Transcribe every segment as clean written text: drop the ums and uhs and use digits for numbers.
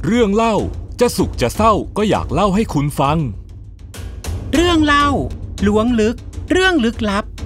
เรื่องเล่าจะสุขจะเศร้าก็อยากเล่าให้คุณฟังเรื่องเล่าล้วงลึกเรื่องลึกลับ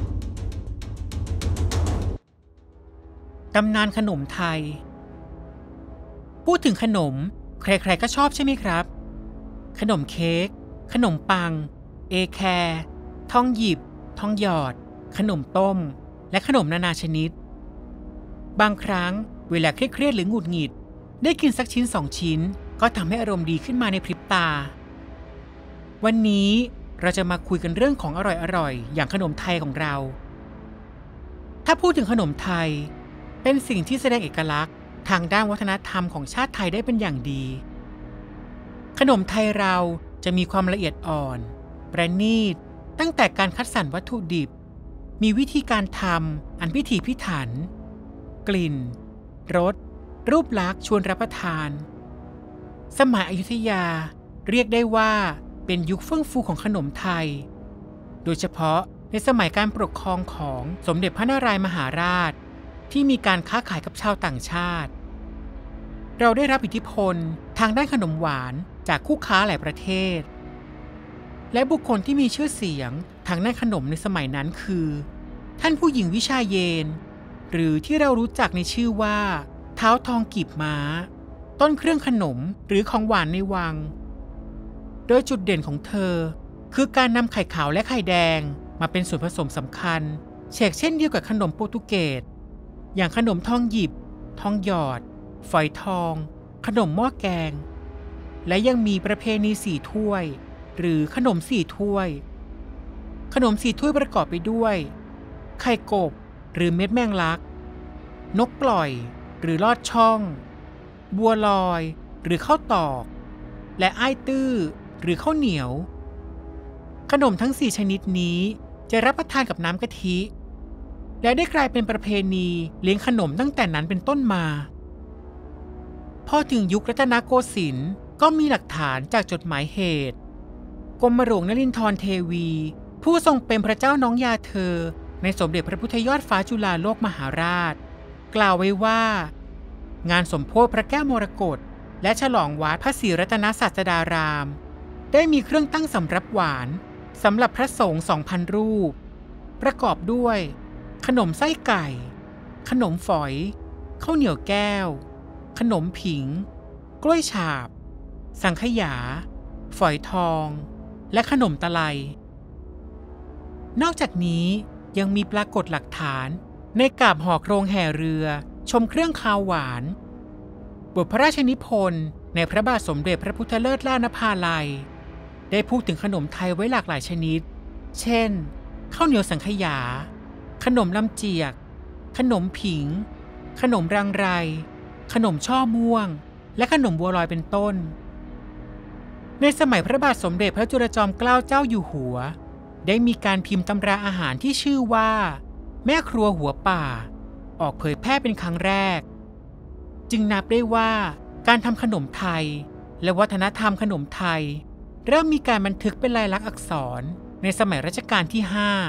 ตำนานขนมไทยพูดถึงขนมใครๆก็ชอบใช่ไหมครับขนมเค้กขนมปังเอแคร์ทองหยิบทองหยอดขนมต้มและขนมนานาชนิดบางครั้งเวลาเครียดๆหรือหงุดหงิดได้กินสักชิ้น2 ชิ้นก็ทำให้อารมณ์ดีขึ้นมาในพริบตาวันนี้เราจะมาคุยกันเรื่องของอร่อยๆอย่างขนมไทยของเราถ้าพูดถึงขนมไทยเป็นสิ่งที่แสดงเอกลักษณ์ทางด้านวัฒนธรรมของชาติไทยได้เป็นอย่างดีขนมไทยเราจะมีความละเอียดอ่อนประณีตตั้งแต่การคัดสรรวัตถุดิบมีวิธีการทำอันพิถีพิถันกลิ่นรสรูปลักษณ์ชวนรับประทานสมัยอยุธยาเรียกได้ว่าเป็นยุคเฟื่องฟูของขนมไทยโดยเฉพาะในสมัยการปกครองของสมเด็จพระนารายมหาราชที่มีการค้าขายกับชาวต่างชาติเราได้รับอิทธิพลทางด้านขนมหวานจากคู่ค้าหลายประเทศและบุคคลที่มีชื่อเสียงทางด้านขนมในสมัยนั้นคือท่านผู้หญิงวิชาเยนหรือที่เรารู้จักในชื่อว่าเท้าทองกีบม้าต้นเครื่องขนมหรือของหวานในวังโดยจุดเด่นของเธอคือการนำไข่ขาวและไข่แดงมาเป็นส่วนผสมสำคัญเชกเช่นเดียวกับขนมโปรตุเกสอย่างขนมทองหยิบทองหยอดฝอยทองขนมหม้อแกงและยังมีประเพณี4 ถ้วยหรือขนม4 ถ้วยขนม4 ถ้วยประกอบไปด้วยไข่กบหรือเม็ดแมงลักนกปล่อยหรือลอดช่องบัวลอยหรือข้าวตอกและอ้ายตื้อหรือข้าวเหนียวขนมทั้ง4 ชนิดนี้จะรับประทานกับน้ำกะทิและได้กลายเป็นประเพณีเลี้ยงขนมตั้งแต่นั้นเป็นต้นมาพอถึงยุครัตนโกสินทร์ก็มีหลักฐานจากจดหมายเหตุกรมหลวงนรินทรเทวีผู้ทรงเป็นพระเจ้าน้องยาเธอในสมเด็จพระพุทธยอดฟ้าจุฬาโลกมหาราชกล่าวไว้ว่างานสมโภชพระแก้วมรกตและฉลองวัดพระศรีรัตนศาสดารามได้มีเครื่องตั้งสำรับหวานสำหรับพระสงฆ์ 2,000 รูปประกอบด้วยขนมไส้ไก่ขนมฝอยข้าวเหนียวแก้วขนมผิงกล้วยฉาบสังขยาฝอยทองและขนมตะไลนอกจากนี้ยังมีปรากฏหลักฐานในกาบห่อโครงแห่เรือชมเครื่องคาวหวานบทพระราชนิพนธ์ในพระบาทสมเด็จพระพุทธเลิศล่านภาลัยได้พูดถึงขนมไทยไว้หลากหลายชนิดเช่นข้าวเหนียวสังขยาขนมลำเจียกขนมผิงขนมรังไรขนมช่อม่วงและขนมบัวลอยเป็นต้นในสมัยพระบาทสมเด็จพระจุลจอมเกล้าเจ้าอยู่หัวได้มีการพิมพ์ตำราอาหารที่ชื่อว่าแม่ครัวหัวป่าออกเผยแพร่เป็นครั้งแรกจึงนับได้ว่าการทำขนมไทยและวัฒนธรรมขนมไทยเริ่มมีการบันทึกเป็นลายลักษณ์อักษรในสมัยรัชกาลที่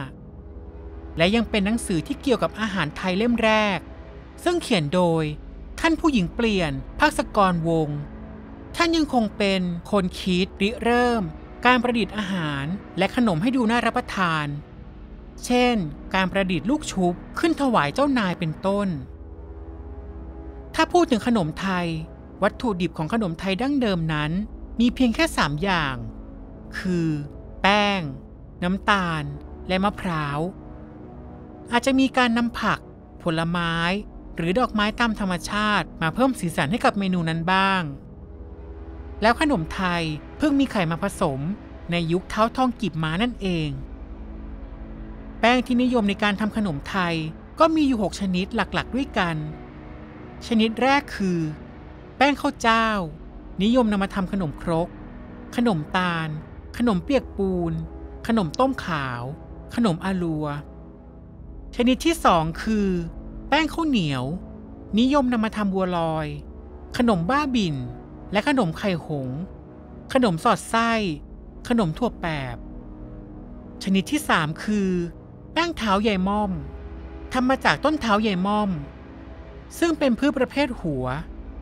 5และยังเป็นหนังสือที่เกี่ยวกับอาหารไทยเล่มแรกซึ่งเขียนโดยท่านผู้หญิงเปลี่ยนภาคกรวงศ์ท่านยังคงเป็นคนคิดริเริ่มการประดิษฐ์อาหารและขนมให้ดูน่ารับประทานเช่นการประดิษฐ์ลูกชุบขึ้นถวายเจ้านายเป็นต้นถ้าพูดถึงขนมไทยวัตถุดิบของขนมไทยดั้งเดิมนั้นมีเพียงแค่3 อย่างคือแป้งน้ำตาลและมะพร้าวอาจจะมีการนำผักผลไม้หรือดอกไม้ตามธรรมชาติมาเพิ่มสีสันให้กับเมนูนั้นบ้างแล้วขนมไทยเพิ่งมีไข่มาผสมในยุคเท้าทองกีบม้านั่นเองแป้งที่นิยมในการทำขนมไทยก็มีอยู่6 ชนิดหลักๆด้วยกันชนิดแรกคือแป้งข้าวเจ้านิยมนำมาทำขนมครกขนมตาลขนมเปียกปูนขนมต้มขาวขนมอาลัวชนิดที่2คือแป้งข้าวเหนียวนิยมนำมาทำบัวลอยขนมบ้าบิ่นและขนมไข่หงส์ขนมสอดไส้ขนมถั่วแปบชนิดที่3คือแป้งเท้าใยม่อมทำมาจากต้นเท้าใยม่อมซึ่งเป็นพืชประเภทหัว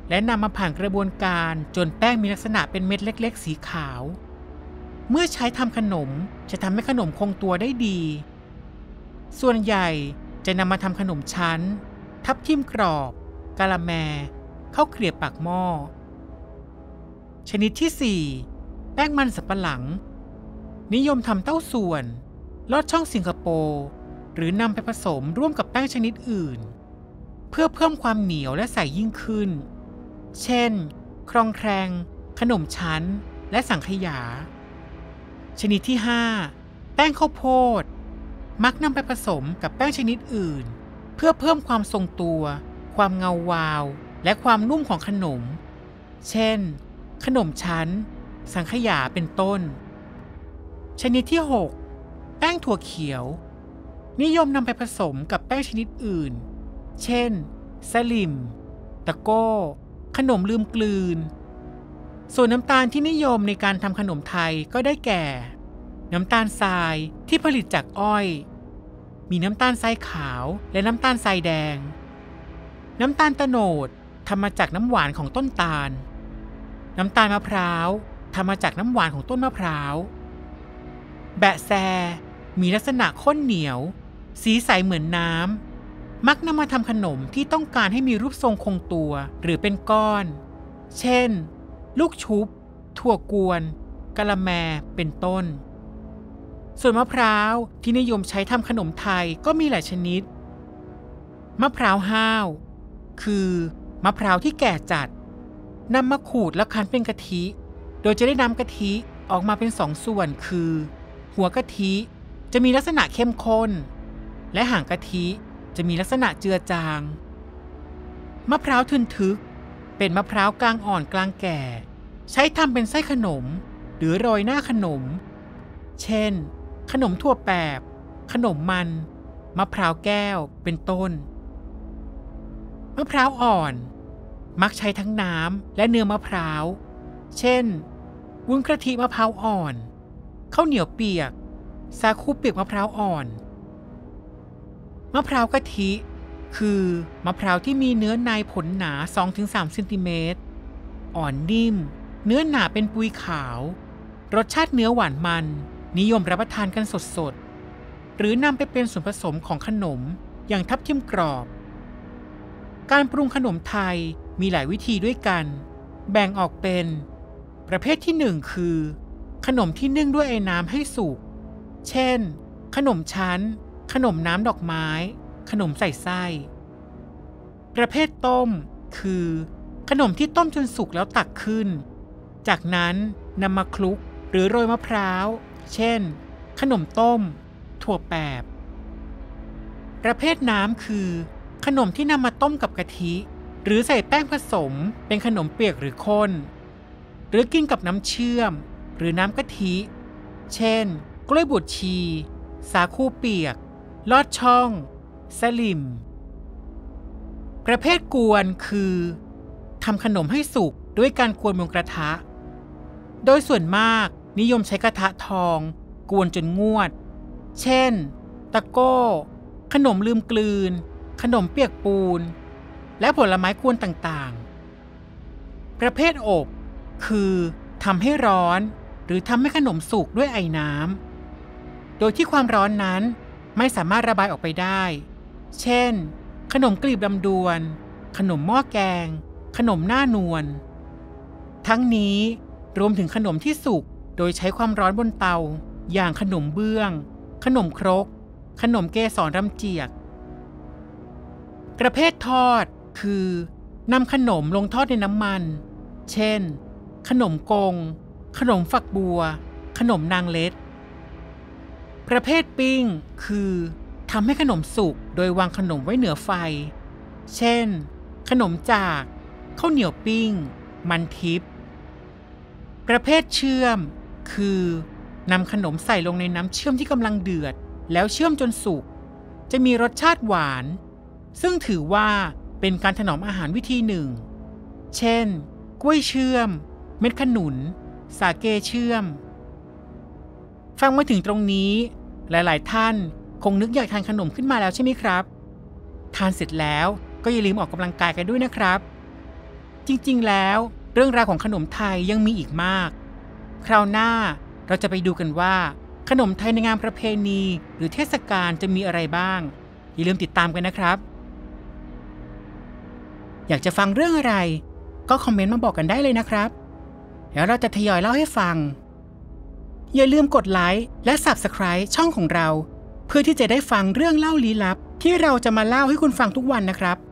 และนำมาผ่านกระบวนการจนแป้งมีลักษณะเป็นเม็ดเล็กๆสีขาวเมื่อใช้ทำขนมจะทำให้ขนมคงตัวได้ดีส่วนใหญ่จะนำมาทำขนมชั้นทับทิมกรอบกะละแมข้าวเกรียบปากหม้อชนิดที่4แป้งมันสำปะหลังนิยมทำเต้าส่วนลอดช่องสิงคโปร์หรือนำไปผสมร่วมกับแป้งชนิดอื่นเพื่อเพิ่มความเหนียวและใสยิ่งขึ้นเช่นครองแครงขนมชั้นและสังขยาชนิดที่5แป้งข้าวโพดมักนำไปผสมกับแป้งชนิดอื่นเพื่อเพิ่มความทรงตัวความเงาวาวและความนุ่มของขนมเช่นขนมชั้นสังขยาเป็นต้นชนิดที่6แป้งถั่วเขียวนิยมนำไปผสมกับแป้งชนิดอื่นเช่นสลิมตะโก้ขนมลืมกลืนส่วนน้ำตาลที่นิยมในการทำขนมไทยก็ได้แก่น้ำตาลทรายที่ผลิตจากอ้อยมีน้ำตาลทรายขาวและน้ำตาลทรายแดงน้ำตาลโตนดทำมาจากน้ำหวานของต้นตาลน้ำตาลมะพร้าวทำมาจากน้ำหวานของต้นมะพร้าวแบะแซมีลักษณะข้นเหนียวสีใสเหมือนน้ำมักนำมาทำขนมที่ต้องการให้มีรูปทรงคงตัวหรือเป็นก้อนเช่นลูกชุบถั่วกวนกะละแมเป็นต้นส่วนมะพร้าวที่นิยมใช้ทำขนมไทยก็มีหลายชนิดมะพร้าวห้าวคือมะพร้าวที่แก่จัดนำมาขูดแล้วคั้นเป็นกะทิโดยจะได้น้ำกะทิออกมาเป็น2 ส่วนคือหัวกะทิจะมีลักษณะเข้มข้นและหางกะทิจะมีลักษณะเจือจางมะพร้าวทึนทึกเป็นมะพร้าวกลางอ่อนกลางแก่ใช้ทำเป็นไส้ขนมหรือโรยหน้าขนมเช่นขนมถั่วแปบขนมมันมะพร้าวแก้วเป็นต้นมะพร้าวอ่อนมักใช้ทั้งน้ำและเนื้อมะพร้าวเช่นวุ้นกะทิมะพร้าวอ่อนข้าวเหนียวเปียกสาคูเปียกมะพร้าวอ่อนมะพร้าวกะทิคือมะพร้าวที่มีเนื้อในผลหนา 2-3 เซนติเมตรอ่อนนิ่มเนื้อหนาเป็นปุยขาวรสชาติเนื้อหวานมันนิยมรับประทานกันสดๆหรือนำไปเป็นส่วนผสมของขนมอย่างทับทิมกรอบการปรุงขนมไทยมีหลายวิธีด้วยกันแบ่งออกเป็นประเภทที่1คือขนมที่นึ่งด้วยไอ้น้ำให้สุกเช่นขนมชั้นขนมน้ำดอกไม้ขนมใส่ไส้ประเภทต้มคือขนมที่ต้มจนสุกแล้วตักขึ้นจากนั้นนำมาคลุกหรือโรยมะพร้าวเช่นขนมต้มถั่วแปบประเภทน้ำคือขนมที่นำมาต้มกับกะทิหรือใส่แป้งผสมเป็นขนมเปียกหรือข้นหรือกินกับน้ำเชื่อมหรือน้ำกะทิเช่นกล้วยบวชชีสาคูเปียกลอดช่องสลิมประเภทกวนคือทำขนมให้สุกด้วยการกวนบนกระทะโดยส่วนมากนิยมใช้กระทะทองกวนจนงวดเช่นตะโก้ขนมลืมกลืนขนมเปียกปูนและผลไม้กวนต่างๆประเภทอบคือทำให้ร้อนหรือทำให้ขนมสุกด้วยไอน้ำโดยที่ความร้อนนั้นไม่สามารถระบายออกไปได้เช่นขนมกลีบลำดวนขนมหม้อแกงขนมหน้านวลทั้งนี้รวมถึงขนมที่สุกโดยใช้ความร้อนบนเตาอย่างขนมเบื้องขนมครกขนมเกสรรำเจียกประเภททอดคือนำขนมลงทอดในน้ำมันเช่นขนมกงขนมฝักบัวขนมนางเล็ดประเภทปิ้งคือทำให้ขนมสุกโดยวางขนมไว้เหนือไฟเช่นขนมจากข้าวเหนียวปิ้งมันทิพย์ประเภทเชื่อมคือนำขนมใส่ลงในน้ำเชื่อมที่กำลังเดือดแล้วเชื่อมจนสุกจะมีรสชาติหวานซึ่งถือว่าเป็นการถนอมอาหารวิธีหนึ่งเช่นกล้วยเชื่อมเม็ดขนุนสาเกเชื่อมฟังมาถึงตรงนี้หลายๆท่านคงนึกอยากทานขนมขึ้นมาแล้วใช่ไหมครับทานเสร็จแล้วก็อย่าลืมออกกำลังกายกันด้วยนะครับจริงๆแล้วเรื่องราวของขนมไทยยังมีอีกมากคราวหน้าเราจะไปดูกันว่าขนมไทยในงานประเพณีหรือเทศกาลจะมีอะไรบ้างอย่าลืมติดตามกันนะครับอยากจะฟังเรื่องอะไรก็คอมเมนต์มาบอกกันได้เลยนะครับแล้วเราจะทยอยเล่าให้ฟังอย่าลืมกดไลค์และ Subscribe ช่องของเราเพื่อที่จะได้ฟังเรื่องเล่าลี้ลับที่เราจะมาเล่าให้คุณฟังทุกวันนะครับ